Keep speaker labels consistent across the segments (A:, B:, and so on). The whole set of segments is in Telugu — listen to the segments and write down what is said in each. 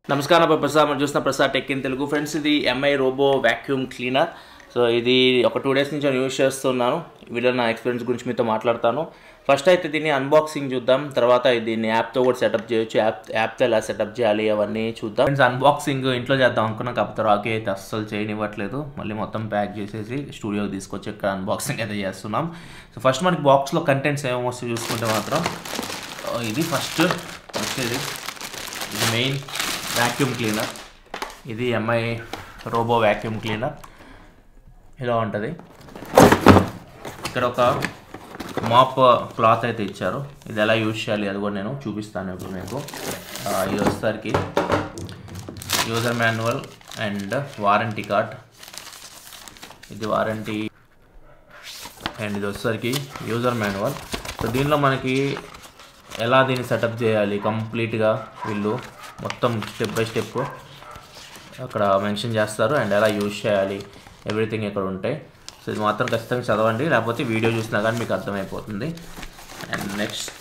A: నమస్కారం ప్రసాద్ మనం చూస్తున్న Prasad tech in Telugu friends ఇది Mi robo vacuum cleaner. So ఇది ఒక 2 days నుంచి నేను యూజ్ చేస్తున్నాను. వీడియో నా ఎక్స్పీరియన్స్ గురించి మీతో మాట్లాడతాను. ఫస్ట్ అయితే దీన్ని అన్బాక్సింగ్ చూద్దాం, తర్వాత దీన్ని యాప్తో కూడా సెటప్ చేయొచ్చు. యాప్తో ఎలా సెటప్ చేయాలి అవన్నీ చూద్దాం. ఫ్రెండ్స్ అన్బాక్సింగ్ ఇంట్లో చేద్దాం అనుకున్నాం, కాకపోతే రాకీ అయితే అస్సలు చేయనివ్వట్లేదు. మళ్ళీ మొత్తం ప్యాక్ చేసేసి స్టూడియోకి తీసుకొచ్చి ఇక్కడ అన్బాక్సింగ్ అయితే చేస్తున్నాం. సో ఫస్ట్ మనకి బాక్స్లో కంటెంట్స్ ఏమో వస్తాయి చూసుకుంటే మాత్రం ఇది ఫస్ట్ వచ్చేది ఇది మెయిన్ వాక్యూమ్ క్లీనర్. ఇది ఎంఐ రోబో వాక్యూమ్ క్లీనర్ ఇలా ఉంటుంది. ఇక్కడ ఒక మాప్ క్లాత్ అయితే ఇచ్చారు, ఇది ఎలా యూజ్ చేయాలి అది కూడా నేను చూపిస్తాను ఇప్పుడు మీకు. ఇది వచ్చేసరికి user manual and warranty card, ఇది వారంటీ అండ్ ఇది వచ్చేసరికి యూజర్ మాన్యువల్. సో దీనిలో మనకి ఎలా దీన్ని సెటప్ చేయాలి కంప్లీట్గా వీళ్ళు మొత్తం స్టెప్ బై స్టెప్ అక్కడ మెన్షన్ చేస్తారు, అండ్ ఎలా యూజ్ చేయాలి ఎవ్రీథింగ్ ఇక్కడ ఉంటాయి. సో ఇది మాత్రం ఖచ్చితంగా చదవండి, లేకపోతే వీడియో చూసినా కానీ మీకు అర్థమైపోతుంది. అండ్ నెక్స్ట్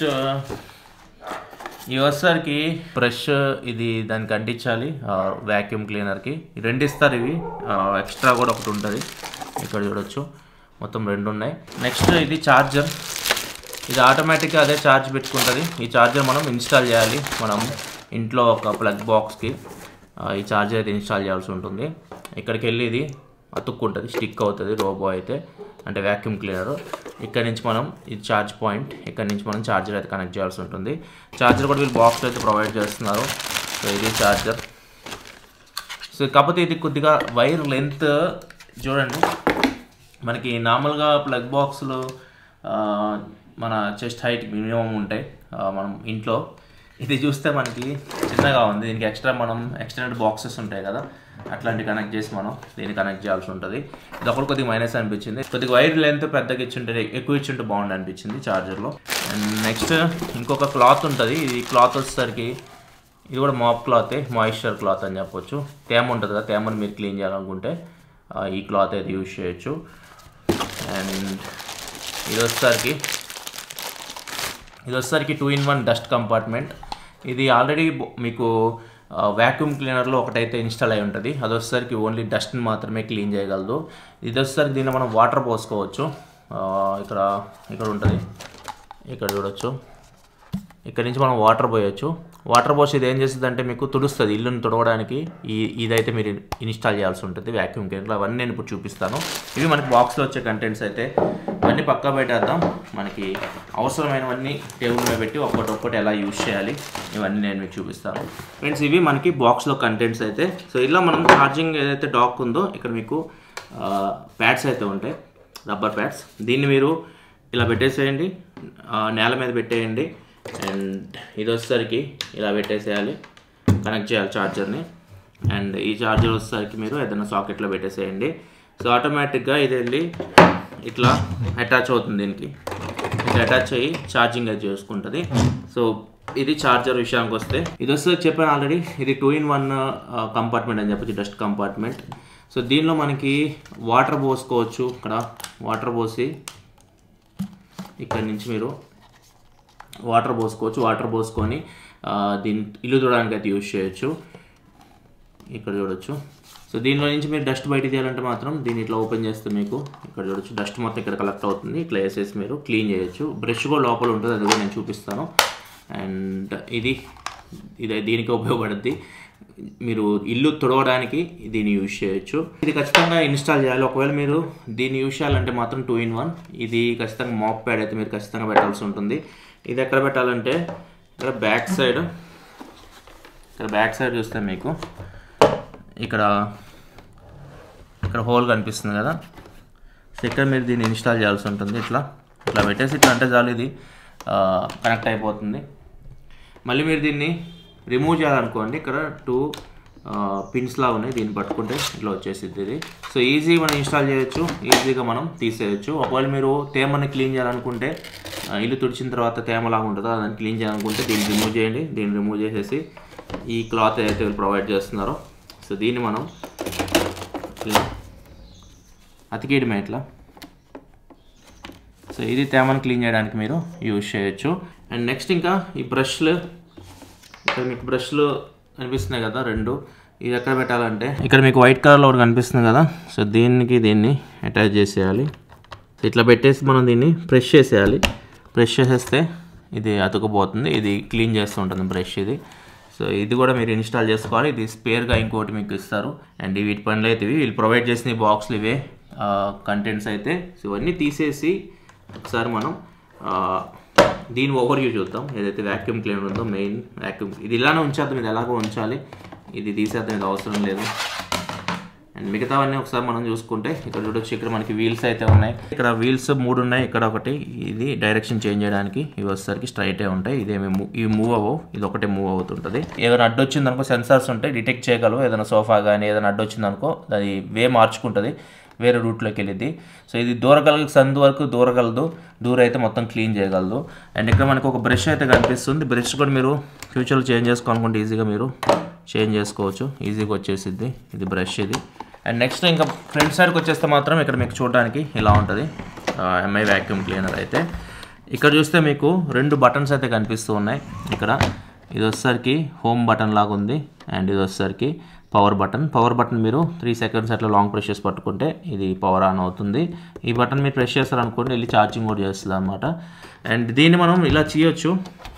A: ఈ వచ్చేసరికి బ్రష్, ఇది దానికి అంటించాలి వ్యాక్యూమ్ క్లీనర్కి. 2 ఇస్తారు, ఇవి ఎక్స్ట్రా కూడా ఒకటి ఉంటుంది, ఇక్కడ చూడొచ్చు మొత్తం 2 ఉన్నాయి. నెక్స్ట్ ఇది ఛార్జర్, ఇది ఆటోమేటిక్గా అదే ఛార్జ్ పెట్టుకుంటుంది. ఈ ఛార్జర్ మనం ఇన్స్టాల్ చేయాలి, మనం ఇంట్లో ఒక ప్లగ్ బాక్స్కి ఈ ఛార్జర్ అయితే ఇన్స్టాల్ చేయాల్సి ఉంటుంది. ఇక్కడికి వెళ్ళి ఇది అతుక్కుంటుంది, స్టిక్ అవుతుంది రోబో అయితే, అంటే వ్యాక్యూమ్ క్లీనర్. ఇక్కడ నుంచి మనం ఇది ఛార్జ్ పాయింట్, ఇక్కడ నుంచి మనం ఛార్జర్ అయితే కనెక్ట్ చేయాల్సి ఉంటుంది. ఛార్జర్ కూడా వీళ్ళు బాక్స్ అయితే ప్రొవైడ్ చేస్తున్నారు. సో ఇది ఛార్జర్. సో కాకపోతే ఇది కొద్దిగా వైర్ లెంత్ చూడండి, మనకి నార్మల్గా ప్లగ్ బాక్స్లు మన చెస్ట్ హైట్ మినిమం ఉంటాయి మనం ఇంట్లో. ఇది చూస్తే మనకి చిన్నగా ఉంది, దీనికి ఎక్స్ట్రా మనం ఎక్స్టెండెడ్ బాక్సెస్ ఉంటాయి కదా, అట్లాంటివి కనెక్ట్ చేసి మనం దీన్ని కనెక్ట్ చేయాల్సి ఉంటుంది. ఇది ఒకటి కొద్దిగా మైనస్ అనిపించింది, కొద్దిగా వైర్ లెంత్ పెద్దగా ఇచ్చుంటే ఎక్కువ ఇచ్చుంటే బాగుంది అనిపించింది ఛార్జర్లో. అండ్ నెక్స్ట్ ఇంకొక క్లాత్ ఉంటుంది, ఇది క్లాత్ వచ్చేసరికి ఇది కూడా మాప్ క్లాతే, మాయిశ్చర్ క్లాత్ అని చెప్పొచ్చు. తేమ ఉంటుంది కదా, తేమను మీరు క్లీన్ చేయాలనుకుంటే ఈ క్లాత్ అయితే యూజ్ చేయొచ్చు. అండ్ ఇది వచ్చేసరికి 2-in-1 డస్ట్ కంపార్ట్మెంట్. ఇది ఆల్రెడీ మీకు వ్యాక్యూమ్ క్లీనర్లో ఒకటైతే ఇన్స్టాల్ అయి ఉంటుంది, అది వచ్చేసరికి ఓన్లీ డస్ట్ని మాత్రమే క్లీన్ చేయగలదు. ఇది వచ్చేసరికి దీన్ని మనం వాటర్ పోసుకోవచ్చు, ఇక్కడ ఉంటుంది, ఇక్కడ చూడొచ్చు. ఇక్కడ నుంచి మనం వాటర్ పోయొచ్చు. వాటర్ పోసి ఇది ఏం చేస్తుంది అంటే మీకు తుడుస్తుంది, ఇల్లుని తుడవడానికి ఇదైతే మీరు ఇన్స్టాల్ చేయాల్సి ఉంటుంది వ్యాక్యూమ్ క్లీనర్. అవన్నీ నేను ఇప్పుడు చూపిస్తాను. ఇవి మనకి బాక్స్లో వచ్చే కంటెంట్స్ అయితే ఇవన్నీ పక్కా పెట్టేద్దాం. మనకి అవసరమైనవన్నీ టేబుల్ మీద పెట్టి ఒక్కొక్కటి ఎలా యూజ్ చేయాలి ఇవన్నీ నేను మీకు చూపిస్తాను. ఫ్రెండ్స్ ఇవి మనకి బాక్స్లో కంటెంట్స్ అయితే. సో ఇలా మనం ఛార్జింగ్ ఏదైతే డాక్ ఉందో ఇక్కడ మీకు ప్యాడ్స్ అయితే ఉంటాయి, రబ్బర్ ప్యాడ్స్. దీన్ని మీరు ఇలా పెట్టేసేయండి, నేల మీద పెట్టేయండి. అండ్ ఇది వచ్చేసరికి ఇలా పెట్టేసేయాలి, కనెక్ట్ చేయాలి ఛార్జర్ని. అండ్ ఈ ఛార్జర్ వచ్చేసరికి మీరు ఏదైనా సాకెట్లో పెట్టేసేయండి. సో ఆటోమేటిక్గా ఇది వెళ్ళి ఇట్లా అటాచ్ అవుతుంది, దీనికి ఇట్లా అటాచ్ అయ్యి ఛార్జింగ్ అది చేసుకుంటుంది. సో ఇది ఛార్జర్ విషయానికి వస్తే ఇది వస్తే చెప్పాను ఆల్రెడీ, ఇది 2-in-1 కంపార్ట్మెంట్ అని చెప్పొచ్చు, డస్ట్ కంపార్ట్మెంట్. సో దీనిలో మనకి వాటర్ పోసుకోవచ్చు, ఇక్కడ వాటర్ పోసి ఇక్కడ నుంచి మీరు వాటర్ పోసుకోవచ్చు. వాటర్ పోసుకొని దీన్ని ఇల్లు చూడడానికి అయితే యూజ్ చేయొచ్చు, ఇక్కడ చూడొచ్చు. సో దీనిలో నుంచి మీరు డస్ట్ బయట తీయాలంటే మాత్రం దీన్ని ఇట్లా ఓపెన్ చేస్తే మీకు ఇక్కడ చూడొచ్చు డస్ట్ మొత్తం ఇక్కడ కలెక్ట్ అవుతుంది. ఇట్లా వేసేసి మీరు క్లీన్ చేయొచ్చు. బ్రష్ కూడా లోపల ఉంటుంది, అది కూడా నేను చూపిస్తాను. అండ్ ఇది దీనికి ఉపయోగపడుద్ది, మీరు ఇల్లు తుడవడానికి దీన్ని యూజ్ చేయొచ్చు. ఇది ఖచ్చితంగా ఇన్స్టాల్ చేయాలి. ఒకవేళ మీరు దీన్ని యూజ్ చేయాలంటే మాత్రం 2-in-1 ఇది ఖచ్చితంగా మాప్ ప్యాడ్ అయితే మీరు ఖచ్చితంగా పెట్టాల్సి ఉంటుంది. ఇది ఎక్కడ పెట్టాలంటే ఇక్కడ బ్యాక్ సైడ్ చూస్తే మీకు ఇక్కడ హోల్ కనిపిస్తుంది కదా, సో ఇక్కడ మీరు దీన్ని ఇన్స్టాల్ చేయాల్సి ఉంటుంది. ఇట్లా పెట్టేసి ఇట్లా అంటే చాలు, ఇది కనెక్ట్ అయిపోతుంది. మళ్ళీ మీరు దీన్ని రిమూవ్ చేయాలనుకోండి, ఇక్కడ 2 పిన్స్లా ఉన్నాయి, దీన్ని పట్టుకుంటే ఇట్లా వచ్చేసింది ఇది. సో ఈజీగా మనం ఇన్స్టాల్ చేయొచ్చు, ఈజీగా మనం తీసేయచ్చు. ఒకవేళ మీరు తేమని క్లీన్ చేయాలనుకుంటే, ఇల్లు తుడిచిన తర్వాత తేమలాగా ఉంటుందో దాన్ని క్లీన్ చేయాలనుకుంటే దీన్ని రిమూవ్ చేయండి. దీన్ని రిమూవ్ చేసేసి ఈ క్లాత్ ఏదైతే వీళ్ళు ప్రొవైడ్ చేస్తున్నారో సో దీన్ని మనం ఇట్లా అతికేయడమే ఇట్లా. సో ఇది తేమను క్లీన్ చేయడానికి మీరు యూజ్ చేయొచ్చు. అండ్ నెక్స్ట్ ఇంకా ఈ బ్రష్లు, ఇక్కడ మీకు బ్రష్లు కనిపిస్తున్నాయి కదా రెండు, ఇది ఎక్కడ పెట్టాలంటే ఇక్కడ మీకు వైట్ కలర్లో ఒకటి కనిపిస్తుంది కదా, సో దీన్ని అటాచ్ చేసేయాలి. ఇట్లా పెట్టేసి మనం దీన్ని ప్రెస్ చేసేయాలి. ప్రెస్ చేసేస్తే ఇది అతుకుపోతుంది, ఇది క్లీన్ చేస్తూ ఉంటుంది బ్రష్ ఇది. సో ఇది కూడా మీరు ఇన్స్టాల్ చేసుకోవాలి. ఇది స్పేర్గా ఇంకోటి మీకు ఇస్తారు. అండ్ వీటి పనులు అయితే వీళ్ళు ప్రొవైడ్ చేసిన బాక్స్లు ఇవే కంటెంట్స్ అయితే. సో ఇవన్నీ తీసేసి ఒకసారి మనం దీని ఓవర్వ్యూ చూద్దాం. ఏదైతే వ్యాక్యూమ్ క్లీనర్ ఉందో మెయిన్ వ్యాక్యూమ్, ఇది ఇలానే ఉంచేద్దాం, ఇది ఎలాగో ఉంచాలి, ఇది తీసేద్దాం, ఇది అవసరం లేదు. అండ్ మిగతావన్నీ ఒకసారి మనం చూసుకుంటే ఇక్కడ చూడొచ్చు, ఇక్కడ మనకి వీల్స్ అయితే ఉన్నాయి. ఇక్కడ వీల్స్ 3 ఉన్నాయి, ఇక్కడ ఒకటి, ఇది డైరెక్షన్ చేంజ్ చేయడానికి. ఇవి వచ్చేసరికి స్ట్రైటే ఉంటాయి, ఇవి మూవ్ అవ్వవు, ఇది ఒకటే మూవ్ అవుతుంటుంది. ఏదైనా అడ్డొచ్చింది అనుకో సెన్సార్స్ ఉంటాయి, డిటెక్ట్ చేయగలవు. ఏదైనా సోఫా కానీ ఏదైనా అడ్డొచ్చింది అనుకో అది వే మార్చుకుంటుంది, వేరే రూట్లోకి వెళ్ళిద్ది. సో ఇది సందు వరకు దూరగలదు, అయితే మొత్తం క్లీన్ చేయగలదు. అండ్ ఇక్కడ మనకు ఒక బ్రష్ అయితే కనిపిస్తుంది. బ్రష్ కూడా మీరు ఫ్యూచర్లో చేంజ్ చేసుకోవాలనుకుంటే ఈజీగా మీరు చేంజ్ చేసుకోవచ్చు, ఈజీగా వచ్చేసిద్ది ఇది బ్రష్ ఇది. అండ్ నెక్స్ట్ ఇంకా ఫ్రంట్ సైడ్కి వచ్చేస్తే మాత్రం ఇక్కడ మీకు చూడడానికి ఇలా ఉంటుంది ఎంఐ వ్యాక్యూమ్ క్లీనర్ అయితే. ఇక్కడ చూస్తే మీకు 2 బటన్స్ అయితే కనిపిస్తూ ఉన్నాయి. ఇక్కడ ఇది వచ్చేసరికి హోమ్ బటన్ లాగా ఉంది, అండ్ ఇది వచ్చేసరికి పవర్ బటన్ మీరు 3 సెకండ్స్ అట్లా లాంగ్ ప్రెస్ చేసి పట్టుకుంటే ఇది పవర్ ఆన్ అవుతుంది. ఈ బటన్ మీరు ప్రెస్ చేస్తారనుకోండి వెళ్ళి ఛార్జింగ్ కూడా చేస్తుంది అనమాట. అండ్ దీన్ని మనం ఇలా చేయొచ్చు,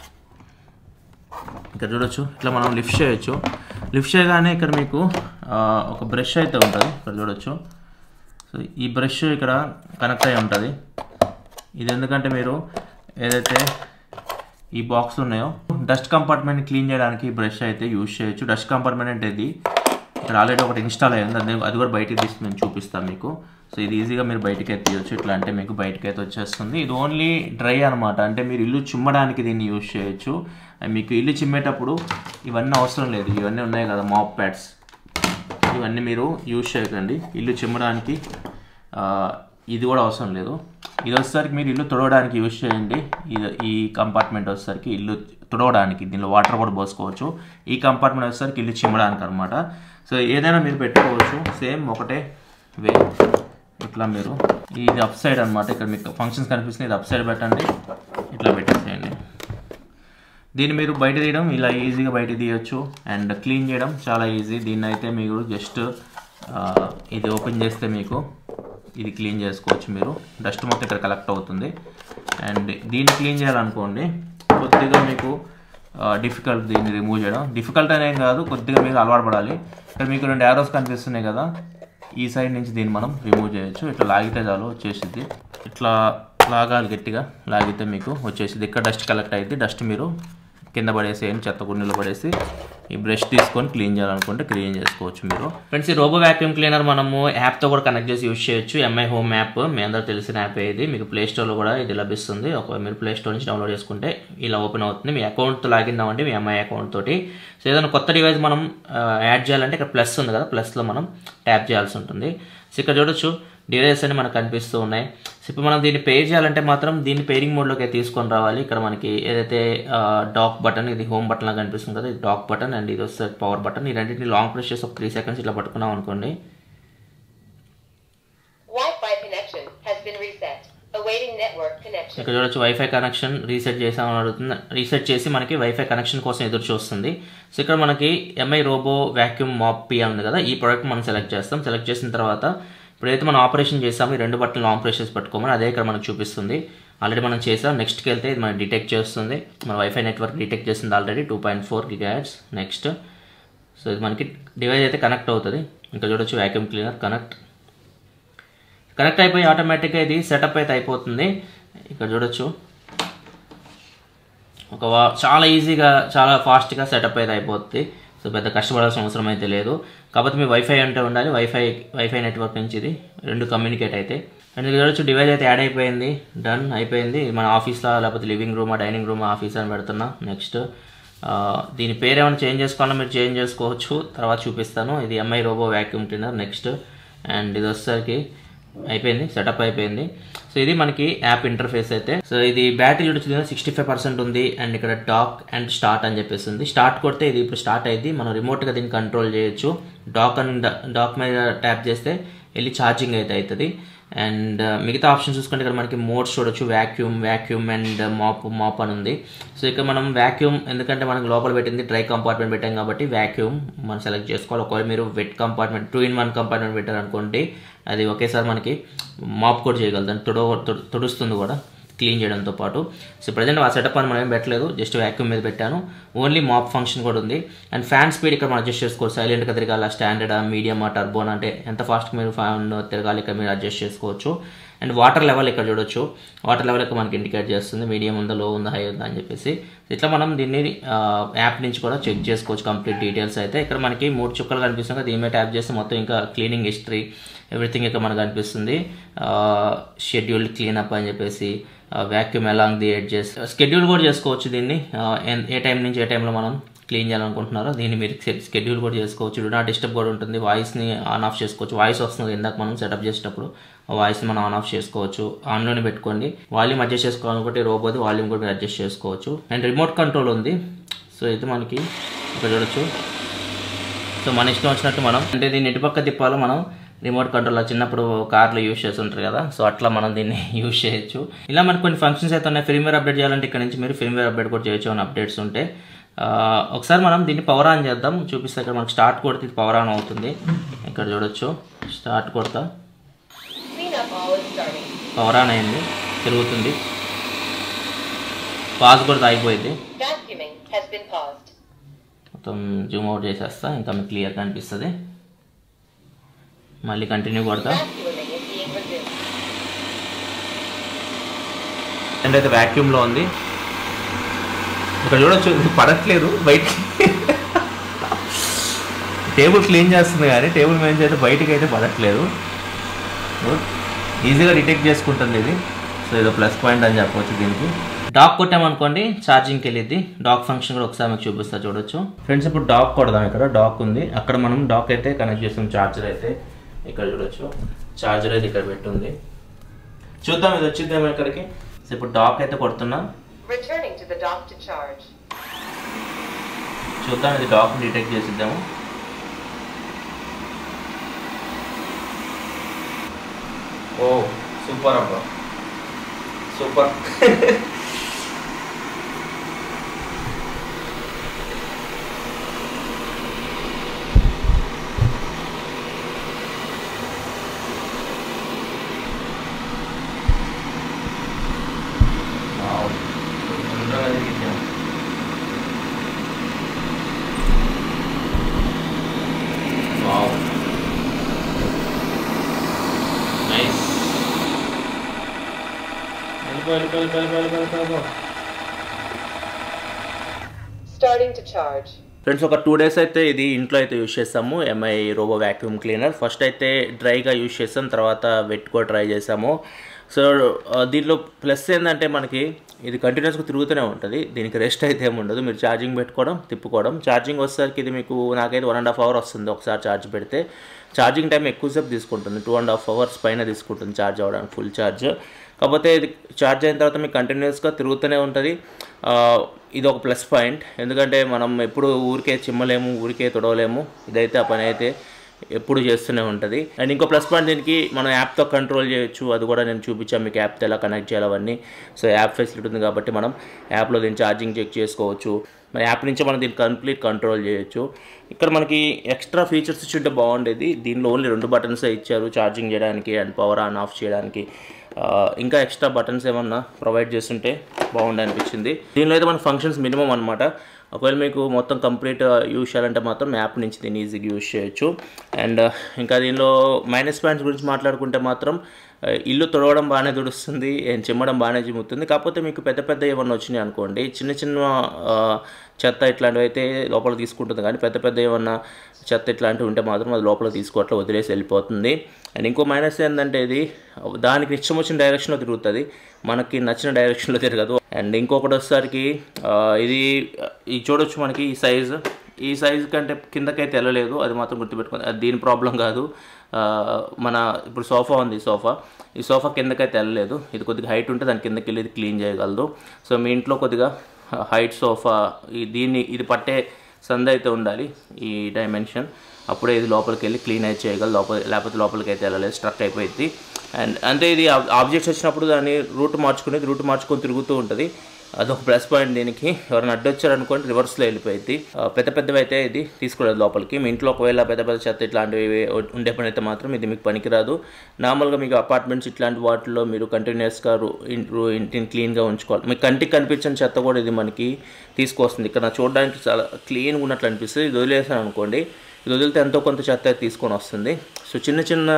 A: ఇక్కడ చూడొచ్చు, ఇట్లా మనం లిఫ్ట్ చేయొచ్చు. లిఫ్ట్ చేయగానే ఇక్కడ మీకు ఒక బ్రష్ అయితే ఉంటుంది, ఇక్కడ చూడొచ్చు. సో ఈ బ్రష్ ఇక్కడ కనెక్ట్ అయి ఉంటుంది. ఇది ఎందుకంటే మీరు ఏదైతే ఈ బాక్స్ ఉన్నాయో డస్ట్ కంపార్ట్మెంట్ని క్లీన్ చేయడానికి ఈ బ్రష్ అయితే యూజ్ చేయొచ్చు. డస్ట్ కంపార్ట్మెంట్ అంటే ఇది ఇక్కడ ఆల్రెడీ ఒకటి ఇన్స్టాల్ అయ్యింది, అది కూడా బయటికి తీసి నేను చూపిస్తాను మీకు. సో ఇది ఈజీగా మీరు బయటికి అయితే తీయచ్చు, ఇట్లా అంటే మీకు బయటకి అయితే వచ్చేస్తుంది. ఇది ఓన్లీ డ్రై అనమాట, అంటే మీరు ఇల్లు చిమ్మడానికి దీన్ని యూజ్ చేయొచ్చు. మీకు ఇల్లు చిమ్మేటప్పుడు ఇవన్నీ అవసరం లేదు, ఇవన్నీ ఉన్నాయి కదా మాప్ ప్యాడ్స్, ఇవన్నీ మీరు యూజ్ చేయకండి. ఇల్లు చిమ్మడానికి ఇది కూడా అవసరం లేదు. ఇది వచ్చేసరికి మీరు ఇల్లు తుడవడానికి యూజ్ చేయండి. ఈ కంపార్ట్మెంట్ వచ్చేసరికి ఇల్లు తుడవడానికి, దీనిలో వాటర్ కూడా పోసుకోవచ్చు. ఈ కంపార్ట్మెంట్ వచ్చేసరికి ఇల్లు చిమ్మడానికి అనమాట. సో ఏదైనా మీరు పెట్టుకోవచ్చు, సేమ్ ఒకటే వే. ఇట్లా మీరు ఇది అప్ సైడ్ అనమాట, ఇక్కడ మీకు ఫంక్షన్స్ కనిపిస్తుంది, ఇది అప్ సైడ్ పెట్టండి, ఇట్లా పెట్టేసేయండి. దీన్ని మీరు బయట తీయడం ఇలా ఈజీగా బయట తీయచ్చు, అండ్ క్లీన్ చేయడం చాలా ఈజీ. దీన్ని అయితే మీరు జస్ట్ ఇది ఓపెన్ చేస్తే మీకు ఇది క్లీన్ చేసుకోవచ్చు. మీరు డస్ట్ మొత్తం ఇక్కడ కలెక్ట్ అవుతుంది. అండ్ దీన్ని క్లీన్ చేయాలనుకోండి కొద్దిగా మీకు డిఫికల్ట్, దీన్ని రిమూవ్ చేయడం డిఫికల్ట్ అనేం కాదు, కొద్దిగా మీరు అలవాటు పడాలి. ఇక్కడ మీకు 2 యారోస్ కనిపిస్తున్నాయి కదా, ఈ సైడ్ నుంచి దీన్ని మనం రిమూవ్ చేయొచ్చు. ఇట్లా లాగితే చాలు వచ్చేసిద్ది, ఇట్లా లాగాలి, గట్టిగా లాగితే మీకు వచ్చేసిద్ది. ఇక్కడ డస్ట్ కలెక్ట్ అయితే డస్ట్ మీరు కింద పడేసేయండి, చెత్త కుండీలో పడేసి ఈ బ్రష్ తీసుకొని క్లీన్ చేయాలనుకుంటే క్లీన్ చేసుకోవచ్చు మీరు. ఫ్రెండ్స్ ఈ రోబో వ్యాక్యూమ్ క్లీనర్ మనము యాప్తో కూడా కనెక్ట్ చేసి యూజ్ చేయొచ్చు. ఎంఐ హోమ్ యాప్ మీ అందరూ తెలిసిన యాప్ ఇది, మీకు ప్లే స్టోర్లో కూడా ఇది లభిస్తుంది. ఒకవేళ మీరు ప్లే స్టోర్ నుంచి డౌన్లోడ్ చేసుకుంటే ఇలా ఓపెన్ అవుతుంది. మీ అకౌంట్తో లాగిన్ అవ్వండి, మీ ఎంఐ అకౌంట్ తోటి. సో ఏదైనా కొత్త డివైస్ మనం యాడ్ చేయాలంటే ఇక్కడ ప్లస్ ఉంది కదా, ప్లస్లో మనం ట్యాప్ చేయాల్సి ఉంటుంది. సో ఇక్కడ చూడొచ్చు డివైసెస్ అని మనకు కనిపిస్తూ ఉన్నాయి. సో ఇప్పుడు మనం దీన్ని పేర్ చేయాలంటే మాత్రం దీన్ని పేరింగ్ మోడ్లోకి తీసుకొని రావాలి. ఇక్కడ మనకి ఏదైతే డాక్ బటన్, ఇది హోమ్ బటన్ లాగా కనిపిస్తుంది కదా, ఇది డాక్ బటన్, అండ్ ఇది వస్తే పవర్ బటన్. ఈ రెండింటిని లాంగ్ ప్రెస్ చేసి ఒక 3 సెకండ్స్ ఇట్లా పట్టుకున్నాం అనుకోండి, ఇక్కడ చూడొచ్చు వైఫై కనెక్షన్ రీసెట్ చేసామని అడుగుతుంది. రీసెట్ చేసి మనకి వైఫై కనెక్షన్ కోసం ఎదురు చూస్తుంది. సో ఇక్కడ మనకి Mi robo vacuum mop P ఉంది కదా, ఈ ప్రోడక్ట్ మనం సెలెక్ట్ చేస్తాం. సెలెక్ట్ చేసిన తర్వాత ఇప్పుడైతే మనం ఆపరేషన్ చేసాము, ఈ 2 బట్టలు లాంగ్ ప్రెస్ చేసి పెట్టుకోమని అదే ఇక్కడ మనకు చూపిస్తుంది. ఆల్రెడీ మనం చేసాం. నెక్స్ట్కి వెళ్తే ఇది మనం డిటెక్ట్ చేస్తుంది, మన వైఫై నెట్వర్క్ డిటెక్ట్ చేస్తుంది ఆల్రెడీ 2.4 GHz. నెక్స్ట్ సో ఇది మనకి డివైస్ అయితే కనెక్ట్ అవుతుంది. ఇంకా చూడొచ్చు వ్యాక్యూమ్ క్లీనర్ కనెక్ట్ అయిపోయి ఆటోమేటిక్గా ఇది సెటప్ అయితే అయిపోతుంది. ఇక్కడ చూడొచ్చు చాలా ఈజీగా చాలా ఫాస్ట్గా సెటప్ అయితే అయిపోతుంది. సో పెద్ద కష్టపడాల్సిన అవసరం అయితే లేదు. కాకపోతే మీ వైఫై అంటే ఉండాలి, వైఫై నెట్వర్క్ నుంచి ఇది 2 కమ్యూనికేట్ అయితే. అండ్ ఇది చూడొచ్చు డివైస్ అయితే యాడ్ అయిపోయింది, డన్ అయిపోయింది. మన ఆఫీస్లో లేకపోతే లివింగ్ రూమా, డైనింగ్ రూమా, ఆఫీస్ అని పెడుతున్నా. నెక్స్ట్ దీని పేరు ఏమైనా చేంజ్ చేసుకోవాలన్నా మీరు చేంజ్ చేసుకోవచ్చు, తర్వాత చూపిస్తాను. ఇది Mi robo vacuum cleaner. Next and ఇది వచ్చేసరికి అయిపోయింది, సెటప్ అయిపోయింది. సో ఇది మనకి యాప్ ఇంటర్ఫేస్ అయితే. సో ఇది బ్యాటరీ చూడొచ్చు 65% ఉంది. అండ్ ఇక్కడ డాక్ అండ్ స్టార్ట్ అని చెప్పేసి ఉంది. స్టార్ట్ కొడితే ఇది ఇప్పుడు స్టార్ట్ అయింది, మనం రిమోట్గా దీన్ని కంట్రోల్ చేయొచ్చు. డాక్ మీద ట్యాప్ చేస్తే వెళ్ళి ఛార్జింగ్ అయితే అవుతుంది. అండ్ మిగతా ఆప్షన్స్ చూసుకుంటే ఇక్కడ మనకి మోడ్స్ చూడొచ్చు, వ్యాక్యూమ్ అండ్ మాప్ అని ఉంది. సో ఇక్కడ మనం వ్యాక్యూమ్ ఎందుకంటే మనకు లోపల పెట్టింది డ్రై కంపార్ట్మెంట్ పెట్టాం కాబట్టి వ్యాక్యూమ్ మనం సెలెక్ట్ చేసుకోవాలి. ఒకవేళ మీరు వెట్ కంపార్ట్మెంట్ 2-in-1 కంపార్ట్మెంట్ పెట్టారనుకోండి అది ఒకేసారి మనకి మాప్ కూడా చేయగలుగుతాం, తుడుస్తుంది కూడా క్లీన్ చేయడంతో పాటు. సో ప్రజెంట్ ఆ సెటప్ అని మనం ఏం పెట్టలేదు, జస్ట్ వ్యాక్యూమ్ మీద పెట్టాను. ఓన్లీ మాప్ ఫంక్షన్ కూడా ఉంది. అండ్ ఫ్యాన్ స్పీడ్ ఇక్కడ మనం అడ్జస్ట్ చేసుకోవచ్చు, సైలెంట్గా తిరగాల, స్టాండర్డా, మీడియమా, టర్బోనా అంటే ఎంత ఫాస్ట్గా మీరు ఫ్యాన్ తిరగాలి ఇక్కడ మీరు అడ్జస్ట్ చేసుకోవచ్చు. అండ్ వాటర్ లెవెల్ ఇక్కడ చూడొచ్చు, వాటర్ లెవెల్ ఇక్కడ మనకి ఇండికేట్ చేస్తుంది మీడియం ఉందా, లో ఉందా, హై ఉందా అని చెప్పేసి. ఇట్లా మనం దీన్ని యాప్ నుంచి కూడా చెక్ చేసుకోవచ్చు కంప్లీట్ డీటెయిల్స్ అయితే. ఇక్కడ మనకి 3 చుక్కలు కనిపిస్తుంది, దీని మీద ట్యాప్ చేస్తే మొత్తం ఇంకా క్లీనింగ్ హిస్టరీ ఎవ్రీథింగ్ ఇక్కడ మనకు కనిపిస్తుంది. షెడ్యూల్డ్ క్లీనప్ అని చెప్పేసి, vacuum along the edges, schedule కూడా చేసుకోవచ్చు దీన్ని, ఏ టైం నుంచి ఏ టైంలో మనం క్లీన్ చేయాలనుకుంటున్నారో దీన్ని మీరు షెడ్యూల్ కూడా చేసుకోవచ్చు. డూ నాట్ డిస్టర్బ్ కూడా ఉంటుంది, వాయిస్ని ఆన్ ఆఫ్ చేసుకోవచ్చు. వాయిస్ వస్తుంది ఇందాక మనం సెటప్ చేసేటప్పుడు, ఆ వాయిస్ని మనం ఆన్ ఆఫ్ చేసుకోవచ్చు. ఆన్లోనే పెట్టుకోండి. వాల్యూమ్ అడ్జస్ట్ చేసుకోవాలనుకుంటే రోబోది వాల్యూమ్ కూడా అడ్జస్ట్ చేసుకోవచ్చు. అండ్ రిమోట్ కంట్రోల్ ఉంది. సో ఇది మనకి ఇక్కడ చూడొచ్చు. సో మన ఇష్టం వచ్చినట్టు మనం అంటే దీన్ని ఇటుపక్క తిప్పాలో మనం రిమోట్ కంట్రోల్ చిన్నప్పుడు కార్లో యూజ్ చేస్తుంటారు కదా, సో అట్లా మనం దీన్ని యూజ్ చేయొచ్చు. ఇలా మనకు కొన్ని ఫంక్షన్స్ అయితే ఉన్నాయి. ఫిర్మ్వేర్ అప్డేట్ చేయాలంటే ఇక్కడ నుంచి మీరు ఫిర్మ్వేర్ అప్డేట్ కూడా చేయొచ్చు అని అప్డేట్స్ ఉంటే. ఒకసారి మనం దీన్ని పవర్ ఆన్ చేద్దాం, చూపిస్తే ఇక్కడ మనకు స్టార్ట్ కొడితే ఇది పవర్ ఆన్ అవుతుంది. ఇక్కడ చూడొచ్చు, స్టార్ట్ కొడతా పవర్ ఆన్ అయింది, తిరుగుతుంది. పాజ్ కూడా ఆగిపోయింది. మొత్తం జూమ్ అవుట్ చేసేస్తా, ఇంకా మీకు క్లియర్గా అనిపిస్తుంది. మళ్ళీ కంటిన్యూ కొడతా. అండ్ అయితే వ్యాక్యూమ్లో ఉంది. ఇక్కడ చూడొచ్చు ఇది పడట్లేదు బయటికి. టేబుల్ క్లీన్ చేస్తుంది కానీ టేబుల్ మీద అయితే బయటికి అయితే పడట్లేదు. ఈజీగా డిటెక్ట్ చేసుకుంటుంది ఇది. సో ఇది ప్లస్ పాయింట్ అని చెప్పవచ్చు దీనికి. డాక్ కొట్టామనుకోండి ఛార్జింగ్కి వెళ్ళిద్ది. డాక్ ఫంక్షన్ కూడా ఒకసారి మీకు చూపిస్తా చూడొచ్చు. ఫ్రెండ్స్ ఇప్పుడు డాక్ కొడదాం. ఇక్కడ డాక్ ఉంది, అక్కడ మనం డాక్ అయితే కనెక్ట్ చేస్తాం. ఛార్జర్ అయితే ఇక్కడ చూడొచ్చు, ఛార్జర్ అయితే ఇక్కడ పెట్టుంది. చూద్దాం ఇది వచ్చిద్దాం ఇక్కడికి. సో ఇప్పుడు డాక్ అయితే కొడుతున్నా, చూద్దాం ఇది డాక్ డిటెక్ట్ చేసిద్దాము. ఓ సూపర్ అబ్బా, సూపర్. ఫ్రెండ్స్ ఒక 2 days అయితే ఇది ఇంట్లో అయితే యూజ్ చేస్తాము. Mi robo vacuum cleaner. First అయితే డ్రైగా యూజ్ చేస్తాం, తర్వాత వెట్ కూడా ట్రై చేసాము. సో దీంట్లో ప్లస్ ఏంటంటే మనకి ఇది కంటిన్యూస్గా తిరుగుతూనే ఉంటుంది, దీనికి రెస్ట్ అయితే ఏమి ఉండదు. మీరు ఛార్జింగ్ పెట్టుకోవడం, తిప్పుకోవడం. ఛార్జింగ్ వచ్చేసరికి ఇది మీకు నాకైతే 1.5 hour వస్తుంది ఒకసారి ఛార్జ్ పెడితే. ఛార్జింగ్ టైం ఎక్కువసేపు తీసుకుంటుంది, 2.5 hours పైన తీసుకుంటుంది ఛార్జ్ అవ్వడానికి, ఫుల్ ఛార్జ్. కాకపోతే ఇది ఛార్జ్ అయిన తర్వాత మీకు కంటిన్యూస్గా తిరుగుతూనే ఉంటుంది. ఇది ఒక ప్లస్ పాయింట్, ఎందుకంటే మనం ఎప్పుడు ఊరికే చిమ్మలేము, ఊరికే తొడవలేము. ఇదైతే ఆ పని అయితే ఎప్పుడు చేస్తూనే ఉంటుంది. అండ్ ఇంకో ప్లస్ పాయింట్ దీనికి మనం యాప్తో కంట్రోల్ చేయొచ్చు, అది కూడా నేను చూపించాను మీకు యాప్తో ఎలా కనెక్ట్ చేయాలి అవన్నీ. సో యాప్ ఫెసిలిటీ ఉంది కాబట్టి మనం యాప్లో దీన్ని ఛార్జింగ్ చెక్ చేసుకోవచ్చు. మన యాప్ నుంచి మనం దీన్ని కంప్లీట్ కంట్రోల్ చేయొచ్చు. ఇక్కడ మనకి ఎక్స్ట్రా ఫీచర్స్ ఇచ్చుంటే బాగుండేది. దీనిలో ఓన్లీ 2 buttons ఇచ్చారు, ఛార్జింగ్ చేయడానికి అండ్ పవర్ ఆన్ ఆఫ్ చేయడానికి. ఇంకా ఎక్స్ట్రా బటన్స్ ఏమన్నా ప్రొవైడ్ చేస్తుంటే బాగుండే అనిపించింది. దీనిలో అయితే మన ఫంక్షన్స్ మినిమం అనమాట. ఒకవేళ మీకు మొత్తం కంప్లీట్ యూజ్ చేయాలంటే మాత్రం యాప్ నుంచి దీన్ని ఈజీగా యూజ్ చేయొచ్చు. అండ్ ఇంకా దీనిలో మైనస్ పాయింట్స్ గురించి మాట్లాడుకుంటే మాత్రం ఇల్లు తుడవడం బాగానే తుడుస్తుంది, చిమ్మడం బాగానే చిమ్ముతుంది. కాకపోతే మీకు పెద్ద పెద్ద ఏమన్నా వచ్చినాయి అనుకోండి, చిన్న చిన్న చెత్త ఇట్లాంటివి అయితే లోపల తీసుకుంటుంది, కానీ పెద్ద పెద్ద ఏమన్నా చెత్త ఇట్లాంటివి ఉంటే మాత్రం అది లోపల తీసుకోవట్లా వదిలేసి వెళ్ళిపోతుంది. అండ్ ఇంకో మైనస్ ఏంటంటే ఇది దానికి ఇష్టం వచ్చిన డైరెక్షన్లో తిరుగుతుంది, మనకి నచ్చిన డైరెక్షన్లో తిరగదు. అండ్ ఇంకొకటి వచ్చేసరికి ఇది చూడొచ్చు మనకి ఈ సైజు కంటే కిందకైతే వెళ్ళలేదు, అది మాత్రం గుర్తుపెట్టుకోండి. అది దీని ప్రాబ్లం కాదు. మన ఇప్పుడు సోఫా ఉంది, ఈ సోఫా కిందకైతే వెళ్ళలేదు. ఇది కొద్దిగా హైట్ ఉంటే దాని కిందకి వెళ్ళి ఇది క్లీన్ చేయగలదు. సో మీ ఇంట్లో కొద్దిగా హైట్ సోఫా ఇది పట్టే సందు అయితే ఉండాలి, ఈ డైమెన్షన్, అప్పుడే ఇది లోపలికి వెళ్ళి క్లీన్ అయితే చేయగలదు. లేకపోతే లోపలికి అయితే వెళ్ళలేదు, స్ట్రక్ అయిపోయింది. అండ్ అంటే ఇది ఆబ్జెక్ట్స్ వచ్చినప్పుడు దాన్ని రూట్ మార్చుకొని తిరుగుతూ ఉంటుంది. అదొక ప్లస్ పాయింట్ దీనికి. ఎవరైనా అడ్డొచ్చారనుకోండి రివర్స్లో వెళ్ళిపోయింది. పెద్ద పెద్దవి అయితే ఇది తీసుకోలేదు లోపలికి. మీ ఇంట్లో ఒకవేళ పెద్ద పెద్ద చెత్త ఇట్లాంటివి ఉండే పని అయితే మాత్రం ఇది మీకు పనికిరాదు. నార్మల్గా మీకు అపార్ట్మెంట్స్ ఇట్లాంటి వాటిల్లో మీరు కంటిన్యూస్గా ఇంటిని క్లీన్గా ఉంచుకోవాలి. మీకు కంటికి కనిపించిన చెత్త కూడా ఇది మనకి తీసుకొస్తుంది. ఇక్కడ చూడడానికి చాలా క్లీన్గా ఉన్నట్లు అనిపిస్తుంది. ఇది వదిలేసాను అనుకోండి, ఇది వదిలితే ఎంతో కొంత చెత్త తీసుకొని వస్తుంది. సో చిన్న చిన్న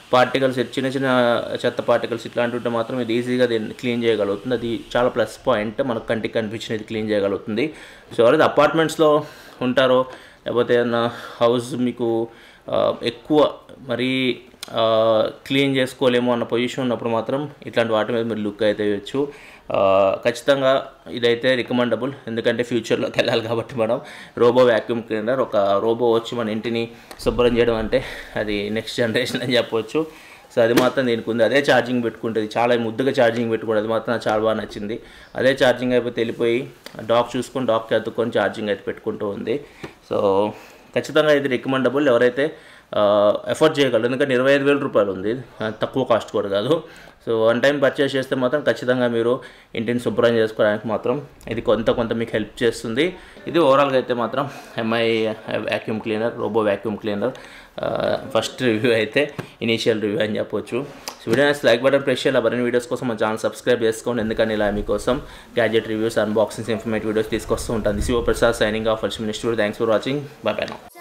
A: చెత్త పార్టికల్స్ ఇట్లాంటి ఉంటే మాత్రం ఇది ఈజీగా దీన్ని క్లీన్ చేయగలుగుతుంది. అది చాలా ప్లస్ పాయింట్, మనకు కంటికి కనిపించినది క్లీన్ చేయగలుగుతుంది. సో ఎవరైతే అపార్ట్మెంట్స్లో ఉంటారో లేకపోతే ఏదైనా హౌస్ మీకు ఎక్కువ మరీ క్లీన్ చేసుకోలేమో అన్న పొజిషన్ ఉన్నప్పుడు మాత్రం ఇట్లాంటి వాటి మీద మీరు లుక్ అయితే ఇవ్వచ్చు. ఖచ్చితంగా ఇదైతే రికమెండబుల్, ఎందుకంటే ఫ్యూచర్లోకి వెళ్ళాలి కాబట్టి మనం రోబో వ్యాక్యూమ్ క్లీనర్, ఒక రోబో వచ్చి మన ఇంటిని శుభ్రం చేయడం అంటే అది నెక్స్ట్ జనరేషన్ అని చెప్పవచ్చు. సో అది మాత్రం దీనికి ఉంది. అదే ఛార్జింగ్ పెట్టుకుంటుంది, చాలా ముద్దుగా ఛార్జింగ్ పెట్టుకుంటుంది. అది మాత్రం నాకు చాలా బాగా నచ్చింది. అదే ఛార్జింగ్ అయిపోతే వెళ్ళిపోయి డాక్కి అతుక్కొని ఛార్జింగ్ అయితే పెట్టుకుంటూ ఉంది. సో ఖచ్చితంగా ఇది రికమెండబుల్, ఎవరైతే ఎఫర్ట్ చేయగలరు. ఎందుకంటే 25,000 రూపాయలు ఉంది, తక్కువ కాస్ట్ కూడా కాదు. సో వన్ టైం పర్చేస్ చేస్తే మాత్రం ఖచ్చితంగా మీరు ఇంటిని శుభ్రం చేసుకోవడానికి మాత్రం ఇది కొంత మీకు హెల్ప్ చేస్తుంది. ఇది ఓవరాల్గా అయితే మాత్రం Mi vacuum cleaner, robo vacuum cleaner first review అయితే, ఇనీషియల్ రివ్యూ అని చెప్పొచ్చు. So video like button press చేయాలి. మరిన్ని వీడియోస్ కోసం మా ఛానల్ సబ్స్క్రైబ్ చేసుకోండి, ఎందుకంటే ఇలా మీకోసం gadget reviews, unboxings, informative videos తీసుకొస్తూ ఉంటాను. This your Prasad signing off. Thanks for watching. Bye bye now.